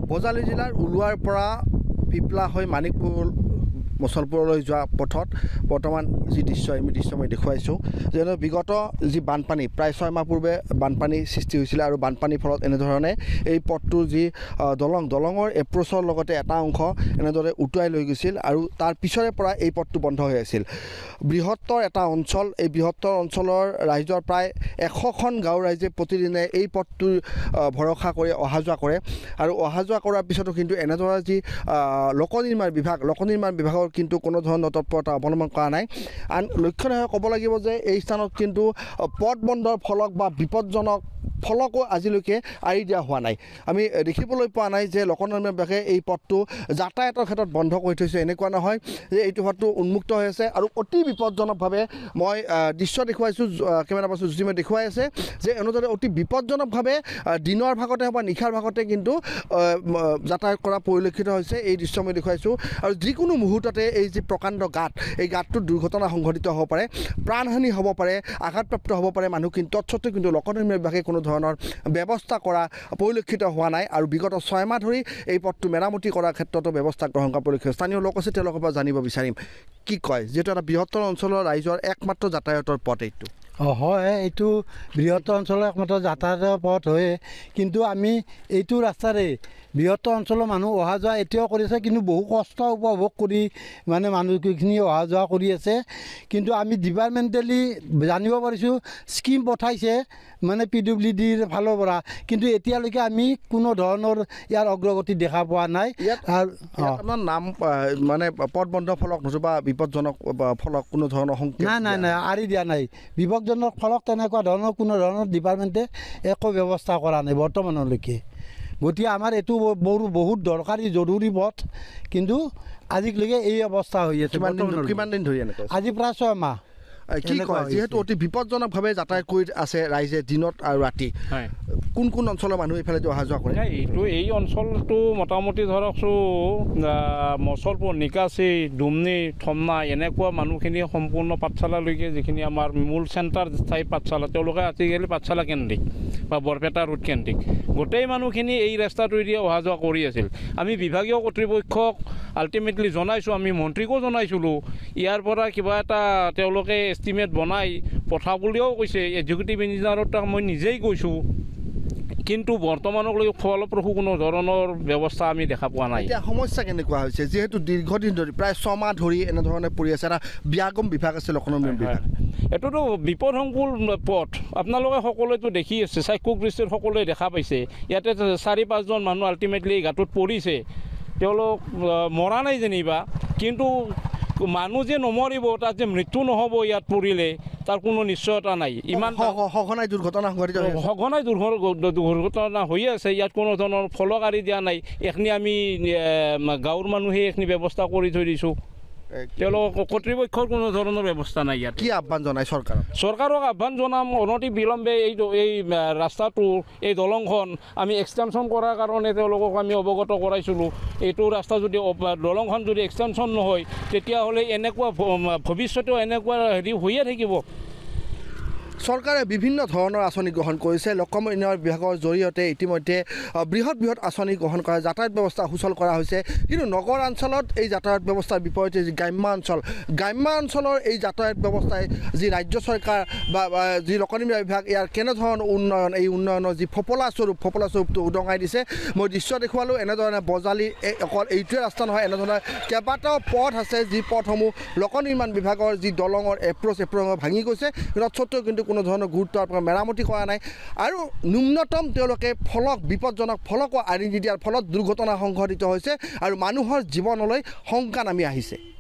বজালী জিলাৰ উলুৱাৰ পৰা পিপলা হৈ মানিকপুৰ মছলপুৰলৈ যোৱা পথত বৰ্তমান যি দৃশ্য আমি দৃশ্য মই দেখুৱাইছোঁ যেনে বিগত যি বানপানী প্ৰায় 6 মাহ পূৰ্বে বানপানী সৃষ্টি হৈছিল আৰু বানপানীৰ ফলত এনেধৰণে এই পথটোৰ যি দলঙৰ এপ্ৰ'চৰ লগতে এটা অংশ এনেদৰে উটুৱাই লৈ গৈছিল আৰু তাৰ পিছৰে পৰা এই পথটো বন্ধ হৈ আছিল বৃহত্তৰ এটা অঞ্চল এই বৃহত্তৰ অঞ্চলৰ ৰাইজৰ প্ৰায় 100খন গাঁৱৰ ৰাইজে প্ৰতিদিনে এই পথটোৰ ভৰসা কৰি অহা যোৱা কৰে আৰু অহা যোৱা কৰাৰ পিছতো কিন্তু এনেদৰে যি লোক নিৰ্মাণ বিভাগৰ কিন্তু কোনো ধৰণৰ তৎপৰতা অৱলম্বন কৰা নাই আন লক্ষণীয় ক'ব লাগিব যে এই স্থানত কিন্তু পথ বন্ধৰ ফলক বা বিপদজনক ফলকো আজিলৈকে আঁৰি দিয়া হোৱা নাই আমি দেখিবলৈ পোৱা নাই যে লোক নিৰ্মাণ বিভাগে এই পথটো যাতায়াতৰ ক্ষেত্ৰত বন্ধ কৰি থৈছে এনেকুৱা নহয় যে এইটো পথটো উন্মুক্ত হৈ আছে আৰু অতি বিপদজনকভাৱে মই দৃশ্য দেখুৱাইছোঁ কেমেৰা পাৰ্চন জুজিমে দেখুৱাই আছে যে এনেদৰে অতি বিপদজনকভাৱে দিনৰ ভাগতে বা নিশাৰ ভাগতে কিন্তু যাতায়াত কৰা পৰিলক্ষিত হৈছে এই দৃশ্য মই দেখুৱাইছোঁ আৰু যিকোনো মুহূৰ্ততে এই যি প্ৰকাণ্ড গাঁত এই গাঁতটোত দুৰ্ঘটনা সংঘটিত হ'ব পাৰে প্ৰাণহানি হ'ব পাৰে আঘাতপ্ৰাপ্ত হ'ব পাৰে মানুহ কিন্তু তৎসত্ত্বেও কিন্তু লোক নিৰ্মাণ বিভাগে কোনো ধৰণৰ ব্যৱস্থা কৰা পৰিলক্ষিত হোৱা নাই আৰু বিগত 6 মাহ ধৰি এই পথটো মেৰামতি কৰাৰ ক্ষেত্ৰতো ব্যৱস্থা গ্ৰহণ কৰা পৰিলক্ষিত স্থানীয় লোক আছে তেওঁলোকৰ পৰা জানিব বিচাৰিম কি কয় যিহেতু এটা বৃহত্তৰ অঞ্চলৰ ৰাইজৰ একমাত্ৰ যাতায়াতৰ পথ এইটো হয় এইটো বৃহত্তৰ অঞ্চলৰ একমাত্ৰ যাতায়াতৰ পথ হয় কিন্তু আমি এইটো ৰাস্তাৰে বৃহত্তৰ অঞ্চলৰ মানুহ অহা যোৱা এতিয়াও কৰিছে কিন্তু বহু কষ্ট উপভোগ কৰি মানে মানুহখিনি অহা যোৱা কৰি আছে কিন্তু আমি ডিপাৰ্টমেণ্টেলি জানিব পাৰিছোঁ স্কিম পঠাইছে মানে PWDৰ ফালৰ পৰা কিন্তু এতিয়ালৈকে আমি কোনো ধৰণৰ ইয়াৰ অগ্ৰগতি দেখা পোৱা নাই আৰু আপোনাৰ নাম মানে পথ বন্ধ ফলক নতুবা বিপদজনক ফলক কোনো ধৰণৰ নাই আঁৰি দিয়া নাই বিপদজনক ফলক তেনেকুৱা ধৰণৰ কোনো ধৰণৰ ডিপাৰ্টমেণ্টে একো ব্যৱস্থা কৰা নাই বৰ্তমানলৈকে গতিকে আমাৰ এইটো বহুত দৰকাৰী জৰুৰী পথ কিন্তু আজিলৈকে এই অৱস্থা হৈ আছে কিমান দিন ধৰি এনেকৈ আজি প্ৰায় 6 মাহ কি কয় যিহেতু অতি বিপদজনকভাৱে যাতায়াত কৰি আছে ৰাইজে দিনত আৰু ৰাতি কোন অঞ্চলৰ মানুহ এইফালে অহা যোৱা কৰে এই অঞ্চলটো মোটামুটি ধৰকচোন মছলপুৰ নিকাচি ডুমনি থমনা এনেকুৱা মানুহখিনি সম্পূৰ্ণ পাঠশালালৈকে যিখিনি আমাৰ মূল চেণ্টাৰ ঠাই পাঠশালা তেওঁলোকে আজিকালি পাঠশালা কেন্দ্ৰিক বা বৰপেটা ৰোড কেন্দ্ৰিক গোটেই মানুহখিনি এই ৰাস্তাটোৱেদি অহা যোৱা কৰি আছিল আমি বিভাগীয় কৰ্তৃপক্ষক আল্টিমেটলি জনাইছোঁ আমি মন্ত্ৰীকো জনাইছিলোঁ ইয়াৰ পৰা কিবা এটা তেওঁলোকে এষ্টিমেট বনাই পঠাবলৈও কৈছে এক্সিকিউটিভ ইঞ্জিনিয়াৰৰ তাক মই নিজেই কৈছোঁ কিন্তু বৰ্তমানলৈ ফলপ্ৰসূ কোনো ধৰণৰ ব্যৱস্থা আমি দেখা পোৱা নাই এতিয়া সমস্যা কেনেকুৱা হৈছে যিহেতু দীৰ্ঘদিন ধৰি প্ৰায় 6 মাহ ধৰি এনেধৰণে পৰি আছে এটা ব্যাগম বিভাগ আছে লোক নিৰ্মাণ বিভাগ এইটোতো বিপদসংকুল পথ আপোনালোকে সকলোৱেতো দেখি আছে চাক্ষুষ দৃষ্টিত সকলোৱে দেখা পাইছে ইয়াতে 4-5জন মানুহ আল্টিমেটলি গাঁতত পৰিছে তেওঁলোক মৰা নাই যেনিবা কিন্তু মানুহ যে নমৰিব তাত যে মৃত্যু নহ'ব ইয়াত পৰিলে তাৰ কোনো নিশ্চয়তা নাই ইমান সঘনাই দুৰ্ঘটনা হৈয়ে আছে ইয়াত কোনো ধৰণৰ ফলকাৰী দিয়া নাই এইখিনি আমি গাঁৱৰ মানুহে এইখিনি ব্যৱস্থা কৰি থৈ দিছোঁ তেওঁলোক কৰ্তৃপক্ষৰ কোনো ধৰণৰ ব্যৱস্থা নাই ইয়াত কি আহ্বান জনাই চৰকাৰক আহ্বান জনাম অনতি বিলম্বে এই ৰাস্তাটো এই দলংখন আমি এক্সটেনশ্যন কৰাৰ কাৰণে তেওঁলোকক আমি অৱগত কৰাইছিলোঁ এইটো ৰাস্তা যদি দলংখন যদি এক্সটেনশ্যন নহয় তেতিয়াহ'লে এনেকুৱা ভৱিষ্যতেও এনেকুৱা হেৰি হৈয়ে থাকিব চৰকাৰে বিভিন্ন ধৰণৰ আঁচনি গ্ৰহণ কৰিছে লোক উন্নয়ন বিভাগৰ জৰিয়তে ইতিমধ্যে বৃহৎ আঁচনি গ্ৰহণ কৰা যাতায়াত ব্যৱস্থা সুচল কৰা হৈছে কিন্তু নগৰ অঞ্চলত এই যাতায়াত ব্যৱস্থাৰ বিপৰীতে যি গ্ৰাম্য অঞ্চলৰ এই যাতায়াত ব্যৱস্থাই যি ৰাজ্য চৰকাৰ বা যি লোক নিৰ্মাণ বিভাগ ইয়াৰ কেনেধৰণৰ উন্নয়ন এই উন্নয়নৰ যি ফপলা স্বৰূপটো উদঙাই দিছে মই দৃশ্য দেখুৱালোঁ এনেধৰণে বজালী অকল এইটোৱে ৰাস্তা নহয় এনেধৰণে কেইবাটাও পথ আছে যি পথসমূহ লোক নিৰ্মাণ বিভাগৰ যি দলঙৰ এপ্ৰ'চ ভাঙি গৈছে তৎসত্ত্বেও কিন্তু কোনো ধৰণৰ গুৰুত্ব মেৰামতি কৰা নাই আৰু ন্যূনতম তেওঁলোকে বিপদজনক ফলকো আঁৰি নিদিয়াৰ ফলত দুৰ্ঘটনা সংঘটিত হৈছে আৰু মানুহৰ জীৱনলৈ শংকা নামি আহিছে